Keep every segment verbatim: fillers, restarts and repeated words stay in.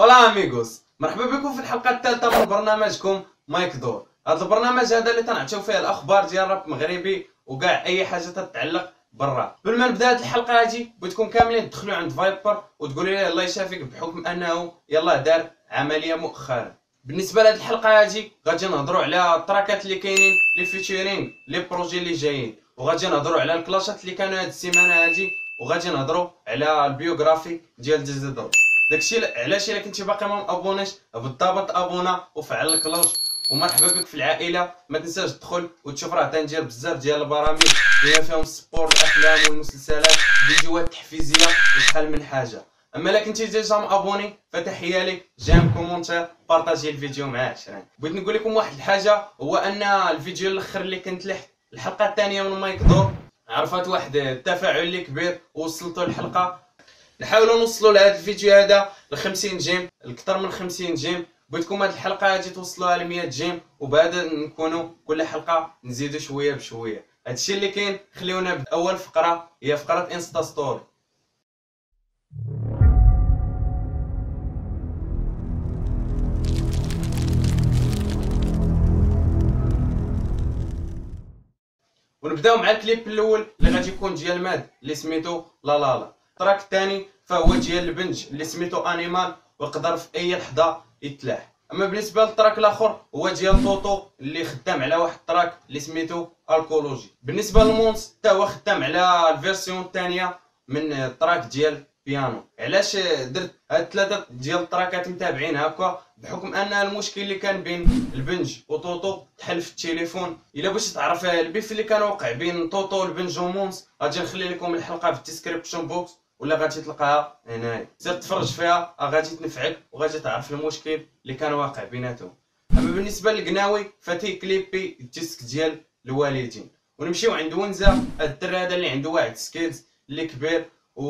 فوالا اميغوس، مرحبا بكم في الحلقه الثالثه من برنامجكم مايك دور. هذا البرنامج هذا اللي تنعطيو فيه الاخبار ديال الراب المغربي وكاع اي حاجه تتعلق بالراب. قبل ما نبدا هذه الحلقه هذه بغيتكم كاملين تدخلوا عند فايبر وتقولوا لي الله يشافيك بحكم انه يلاه دار عمليه مؤخرا. بالنسبه لهذه الحلقه هذه غادي نهضروا على التراكات اللي كاينين لي فيتشرينغ لي بروجي اللي جايين، وغادي نهضروا على الكلاشات اللي كانوا هذه السيمانه هذه، وغادي نهضروا على البيوغرافي ديال ديزيدور. داكشي علاش الا كنتي باقي ما مابونيش بالضبط ابونا وفعل الكلوش. ومرحبا بك في العائله. ما تنساش تدخل وتشوف راه تندير بزاف ديال البرامج اللي فيهم السبور، الافلام والمسلسلات، فيديوهات تحفيزيه وشحال من حاجه. اما الا كنتي ديجا مابوني فتحيه لك، جيم، كومونتير، بارطاجي الفيديو مع عشرين. بغيت نقول لكم واحد الحاجه، هو ان الفيديو الاخر اللي كنت لح الحلقه الثانيه من مايك دور عرفت واحد التفاعل اللي كبير ووصلتوا الحلقه. نحاولوا نوصلوا لهذا الفيديو هذا ل خمسين جيم، اكثر من خمسين جيم. بغيتكم هذه الحلقه هذه توصلوها ل مية جيم، وبهذا نكونوا كل حلقه نزيدوا شويه بشويه. هادشي اللي كاين. خليونا باول فقره، هي فقره انستا ستوري. ونبداو مع الكليب الاول اللي غادي يكون ديال ماد اللي سميتو لا لا لا. التراك الثاني فهو ديال البنج اللي سميتو انيمال، ويقدر في اي لحظه يتلاح. اما بالنسبه للتراك الاخر هو ديال طوطو اللي خدام على واحد التراك اللي سميتو الكولوجي. بالنسبه للمونس حتى هو خدام على الفيرسيون الثانيه من التراك ديال بيانو. علاش درت هاد ثلاثه ديال التراكات متابعين هكا؟ بحكم ان المشكل اللي كان بين البنج وطوطو تحل في التليفون. الا بغيتي تعرف البيف اللي كان واقع بين طوطو والبنج ومونس غادي نخلي لكم الحلقه في الديسكريبشن بوكس، ولا غادي تلقاها هنايا. سير تفرج فيها غادي تنفعك وغادي تعرف المشكل اللي كان واقع بيناتهم. اما بالنسبه للقناوي فتي كليبي الديسك ديال الوالدين. ونمشيو عند ونزا، هاد الدري هذا اللي عنده واحد سكيلز اللي كبير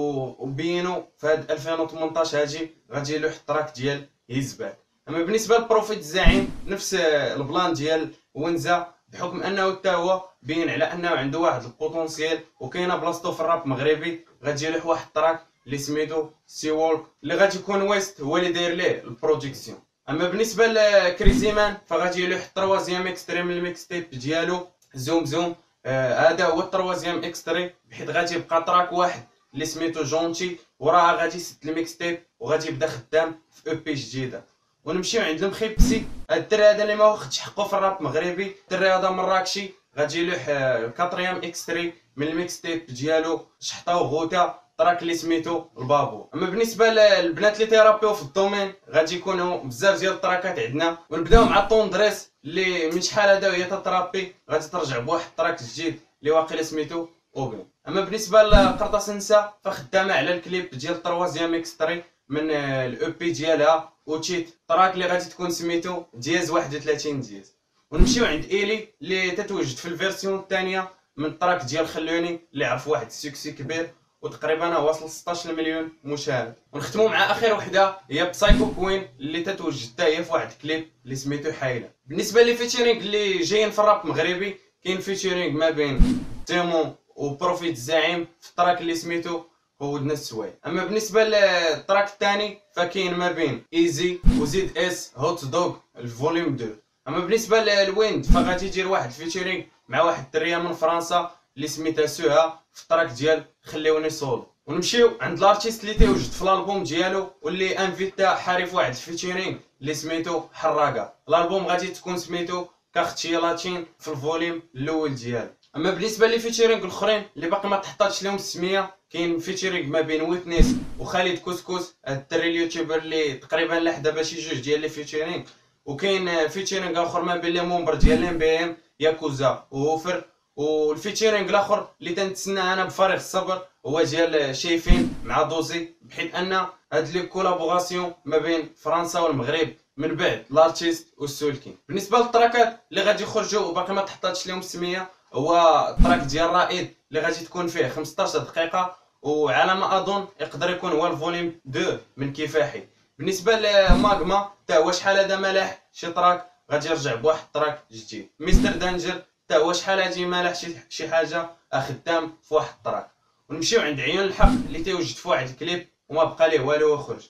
وبينو في هاد ألفين وثمنطاش هاجي غادي يلوح التراك ديال هيزباك. اما بالنسبه لبروفيت الزعيم نفس البلان ديال ونزا، بحكم انه حتى هو بين على انه عنده واحد البوتونسيال وكاينه بلاصتو في الراب المغربي. غادي يلوح واحد التراك اللي سميتو سي وولك اللي غادي يكون ويست هو اللي داير ليه البرودكسيون. اما بالنسبه لكريزي مان فغادي يلوح التروازيام اكستريم من الميكس تيب ديالو زوم زوم. آه هذا هو التروازيام اكستري، بحيث غادي يبقى تراك واحد اللي سميتو جونتي، وراه غادي يسد الميكس تيب وغادي يبدا خدام في او بي جديده. ونمشيو عند المخيبسي، هاد الدري هذا اللي ما واخدش حقه في الراب المغربي. الدري هذا مراكشي غادي يلوح الكاتريام اكستري من الميكس تيب ديالو شحطه وغوتا، تراك اللي سميتو البابو. اما بالنسبه للبنات اللي تيرابيو في الدومين غادي يكونوا بزاف ديال التراكات عندنا. ونبداو مع طوندريس اللي من شحال هذا وهي تترابي، غادي ترجع بواحد التراك جديد اللي واقيلا سميتو اوبن. اما بالنسبه لقرطاس نسا فخدامه على الكليب ديال التروازيام اكستري من الاو بي ديالها وتشيت، تراك اللي غادي تكون سميتو دياز واحد وثلاثين دياز. ونمشيو عند ايلي اللي تتوجد في الفيرسيون الثانيه من التراك ديال خلوني اللي عرف واحد السكسي كبير وتقريبا واصل ستطاش مليون مشاهد. ونختموا مع اخر وحده هي بسايكو كوين اللي تتوجد حتى هي في واحد الكليب اللي سميتو حايله. بالنسبه لي فيتشرينغ اللي جايين في الراب المغربي كاين فيتشرينغ ما بين تيمون وبروفيت الزعيم في التراك اللي سميتو هودنا السوايع. اما بالنسبه للتراك الثاني فكاين ما بين ايزي وزيد اس هوت دوغ الفوليوم اثنين. اما بالنسبه للويند فغادي يدير واحد فيتشرينغ مع واحد الدريه من فرنسا اللي سميتها سوها في التراك ديال خليوني سولو. ونمشيو عند الارتيست اللي تيوجد في الالبوم ديالو واللي انفيتا حارف واحد الفيتشرينغ اللي سميتو حراقه. الالبوم غادي تكون سميتو كارتيه لاتين في الفوليوم الاول ديالو. اما بالنسبه لي فيتشرينغ الاخرين اللي باقي ما تحطاتش لهم السميه، كاين فيتشرينغ ما بين ويتنس وخالد كسكس، هاد الدري اليوتيوبر اللي تقريبا لاح دابا شي جوج ديال لي فيتشرينغ. وكاين فيتشرينغ اخر ما بين لي مومبر ديال ام بي ام ياكوزا ووفر. والفيتشرينغ الاخر اللي تنتسنى انا بفارغ الصبر هو ديال شايفين مع دوزي، بحيث ان هاد لي كولابوراسيون ما بين فرنسا والمغرب من بعد الارتيست والسولكين. بالنسبه للتراكات اللي غادي يخرجوا وباقي ما تحطاتش لهم السميه، هو التراك ديال رائد اللي غادي تكون فيه خمسطاش دقيقه، وعلى ما اظن يقدر يكون هو الفوليوم اثنين من كفاحي. بالنسبه لماغما حتى هو شحال هذا ملاح شي تراك غادي يرجع بواحد التراك جديد. مستر دانجر حتى هو شحال هادي مالح شي شي حاجه خدام في واحد التراك. ونمشيو عند عيون الحق اللي تيوجد في واحد الكليب وما بقى ليه والو يخرج.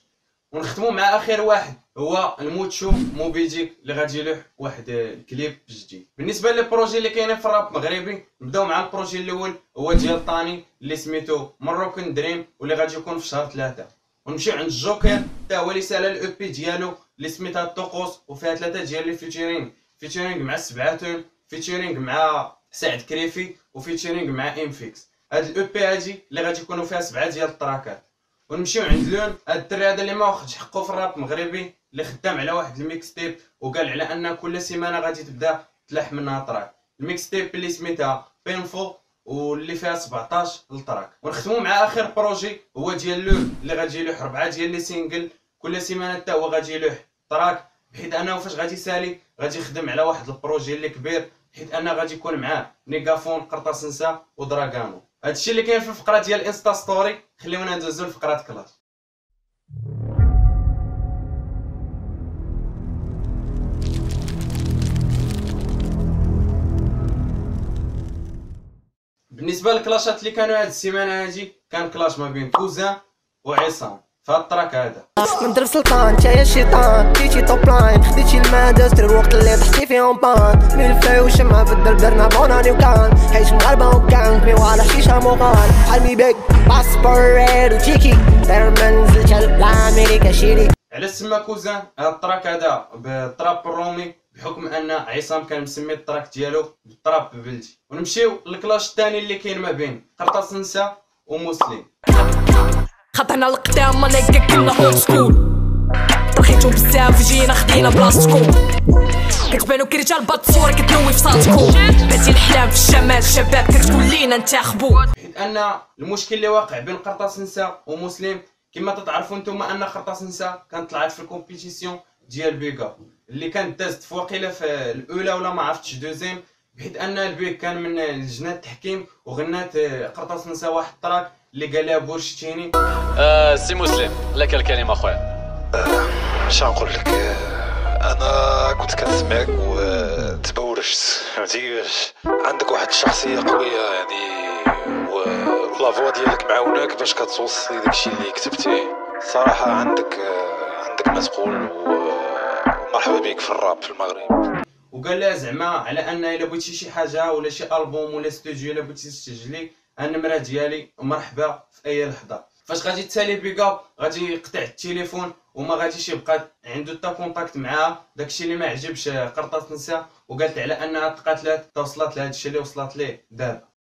ونختموا مع اخر واحد هو الموتشو موبيديك اللي غادي يلوح واحد الكليب جديد. بالنسبه للبروجي اللي كاينين في الراب المغربي نبداو مع البروجي الاول هو ديال طاني اللي سميتو مروكن دريم واللي غادي يكون في شهر ثلاثة. ونمشيو عند الجوكر حتى هو اللي سال الاو بي ديالو اللي سميتها الطقوس وفيها ثلاثه ديال لي فيتشرينغ فيتشرينغ مع السبعاتون فيتشرينغ مع سعد كريفي وفيتشرينغ مع امفيكس. هاد الاو بي هادي اللي غادي يكونوا فيها سبعه ديال التراكات. ونمشيو عند لون هاد الدري هذا اللي ما واخدش حقه في الراب المغربي اللي خدام على واحد الميكس تيب وقال على ان كل سيمانه غادي تبدا تلاح منها تراك. الميكس تيب اللي سميتها بينفول واللي فيها سبعطاش التراك. ونختموا مع اخر بروجي هو ديال لون اللي غادي يلوح ربعه ديال لي سينجل كل سيمانه حتى هو غادي يلوح تراك بحيث انه فاش غادي يسالي غادي يخدم على واحد البروجي اللي كبير بحيث انه غادي يكون معاه نيغافون قرطاس نسا ودراغانو. هادشي اللي كاين في الفقره ديال انستا ستوري. خليونا ندوزو لفقرات كلاش. بالنسبه للكلاشات اللي كانوا هاد السيمانه هادي كان كلاش ما بين كوزان وعصام في هاد التراك هذا. من درب سلطان انت يا الشيطان جيتي توب لاين خديتي الماده ستر الوقت اللي طحتي فيهم بان من الفاي وشمع في الدرب درنا بوناني وكان حيت مغاربه وكان مي ولا شيشه مغال حلمي بيك باسبوريد وتيكي داير ما نزلت لامريكا شيري. على سما كوزان هاد التراك هذا بالطراب الرومي بحكم ان عصام كان مسمي التراك ديالو بالطراب بلدي. ونمشيو للكلاش الثاني اللي كاين ما بين قرطاس نسا ومسلم. خطرنا القدام مالك كنا اولد سكول طرخيتو بزاف جينا خدينا بلاصتكم كتبانو كرجال بات صور كتنوي في صاتكم باتي الحلام في الشمال الشباب كتقول لينا انتخبوا. حيت ان المشكل اللي واقع بين قرطاس نسا ومسلم كما تتعرفوا نتوما ان قرطاس نسا كانت طلعت في الكومبيتيسيون ديال بيغا اللي كانت دازت في وقيله في الاولى ولا ما عرفتش دوزيام بحيث ان البيك كان من لجنه التحكيم وغنات قرطاس نسا واحد التراك اللي قال لها بورشتيني. آه سي مسلم لك الكلمه خويا. آه اش غنقول لك آه انا كنت كنسمعك وتبورشت فهمتي عندك واحد الشخصيه قويه يعني ولا فوا ديالك معاوناك باش كتوصلي داكشي اللي كتبتي صراحه عندك آه عندك ما تقول ومرحبا بك في الراب في المغرب. وقال لها زعما على ان الا بغيتي شي حاجه ولا شي البوم ولا ستوديو الا بغيتي تسجلي النمره ديالي مرحبا في اي لحظه. فاش غادي تسالي بيكاب غادي يقطع التليفون وما غاديش يبقى عنده حتى كونتاكت معاها. داكشي اللي ما عجبش قرطاس نسا وقالت على انها تقاتلات توصلت لهذا الشيء اللي وصلت ليه دابا.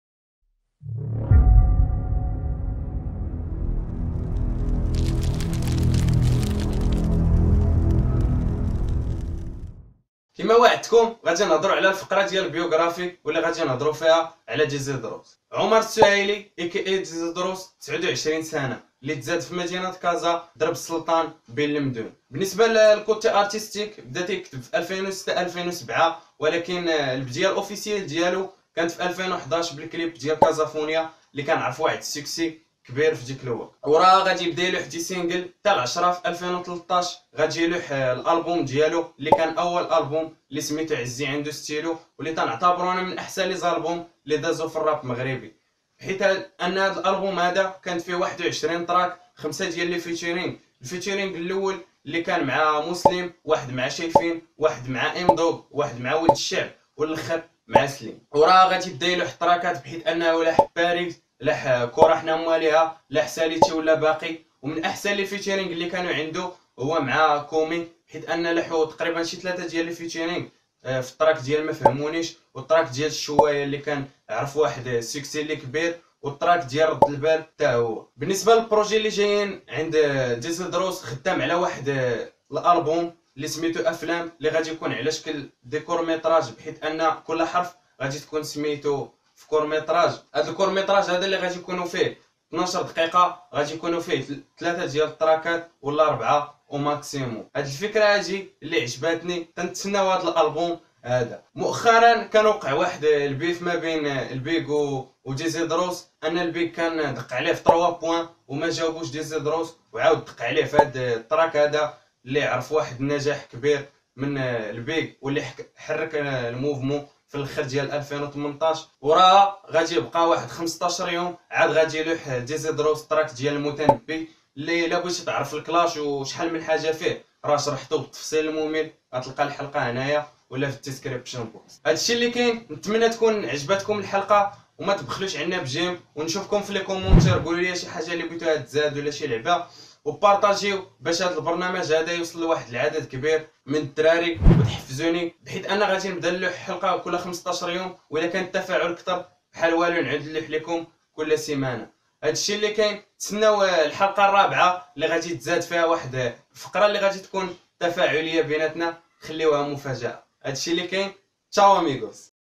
كما وعدتكم غادي نهضروا على الفقره ديال البيوغرافي واللي غادي نهضروا فيها على ديزيدروس. عمر السهيلي اي كي اي ديزيدروس تسعة وعشرين سنه اللي تزاد في مدينه كازا ضرب السلطان بين المدن. بالنسبه للكوتي ارتستيك بدا تيكتب في ألفين وستة ألفين وسبعة ولكن البدايه الاوفيسيال ديالو كانت في ألفين وحداش بالكليب ديال كازافونيا اللي كان عرف واحد السكسي كبير في ديك الوقت. وراه غادي يبدا يلوح دي سينجل حتى العشرة في ألفين وثلاثطاش غادي يلوح الالبوم ديالو اللي كان اول البوم اللي سميتو عزي عنده ستيلو واللي تنعتبرو انا من احسن لي زالبوم اللي دازو في الراب المغربي حيت ان هذا الالبوم هذا كان فيه واحد وعشرين تراك خمسه ديال لي فيتشرينغ. الفيتشرينغ الاول اللي كان مع مسلم واحد مع شايفين واحد مع ام دوغ واحد مع ولد الشعب والاخر مع سليم. وراه غادي يبدا يلوح تراكات بحيث انه لاح باريس لاح كره حنا مواليها لاح ساليتي ولا باقي. ومن احسن لي فيتشرينغ اللي كانوا عنده هو مع كومي حيت ان لاحو تقريبا شي ثلاثه ديال لي فيتشرينغ في التراك ديال ما فهمونيش والتراك ديال الشوايه اللي كان عرف واحد السكسي اللي كبير والتراك ديال رد البال حتى هو. بالنسبه للبروجي اللي جايين عند ديزيدروس خدام على واحد الالبوم اللي سميتو افلام اللي غادي يكون على شكل ديكور ميتراج بحيث ان كل حرف غادي تكون سميتو في كور ميتراج. هذا الكور ميتراج هذا اللي غادي يكونوا فيه اثناش دقيقه غادي يكونوا فيه ثلاثه ديال التراكات ولا اربعه وماكسيموم. هاد الفكره هذه اللي عجباتني تنتسناو هذا الالبوم هذا. مؤخرا كان وقع واحد البيف ما بين البيك وديزيدروس ان البيك كان دق عليه في ثلاثة بوين وما جاوبوش ديزيدروس وعاود دق عليه في هذا التراك هذا اللي عرف واحد النجاح كبير من البيك واللي حرك الموفمون في الاخر ديال ألفين وثمنطاش. وراه غادي يبقى واحد خمسطاش يوم عاد غادي يلوح ديزيدروس تراك ديال المتنبي اللي الا بغيتي تعرف الكلاش وشحال من حاجه فيه راه شرحته بالتفصيل الممل، غتلقى الحلقه هنايا ولا في الديسكريبشن بوكس. هادشي اللي كاين، نتمنى تكون عجبتكم الحلقه وما تبخلوش عنا بجيم، ونشوفكم في لي كومونتير. قولوا لي شي حاجه اللي بغيتوها تزاد ولا شي لعبه، وبارطاجيو باش هذا البرنامج هذا يوصل لواحد العدد كبير من الدراري، وتحفزوني بحيث انا غادي نبدا نلوح حلقه كل خمسطاش يوم، والا كان التفاعل اكثر بحال والو نعود نلوح لكم كل سيمانه. هادشي اللي كاين. تسناو الحلقه الرابعه اللي غادي تزاد فيها واحد الفقره اللي غادي تكون تفاعليه بيناتنا، خليوها مفاجاه. هادشي اللي كاين. تشاو اميغوس.